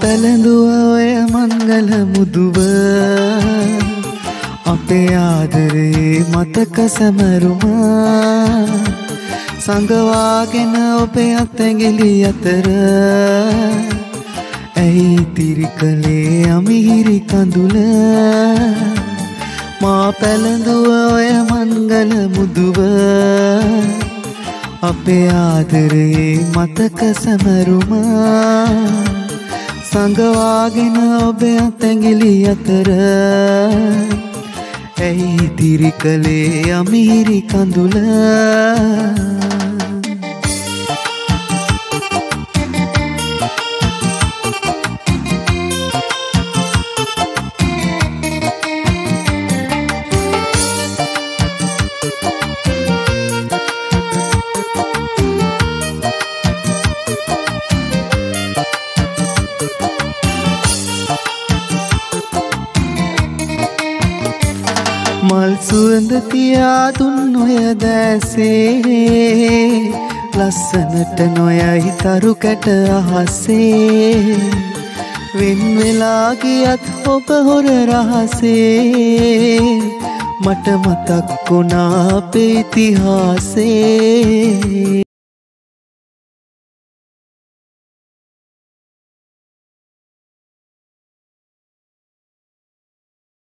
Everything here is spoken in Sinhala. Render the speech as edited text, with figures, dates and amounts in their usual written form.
පැළඳුවා ඔය මංගල මුදුව අපේ ආදරේ මතක සැමරුමා සංගවාගෙන ඔබේ අත්ඇඟිලි අතර ඇයි තිරිකලේ අමිහිරි කඳුල මා පැළඳුවා ඔය මංගල මුදුව අපේ ආදරේ මතක සැමරුමා සංගවාගෙන ඔබේ අත්ඇඟිලි අතර ඇයි තිරිකලේ අමිහිරි කඳුල මල් සුවඳ තියා දුන් ඔය දැසේ ලස්සනට නොයයි තරු කැට අහසේ වෙන් වෙලා ගියත් ඔබ හොර රහසේ මට මතක් වුණා අපේ ඉතිහාසේ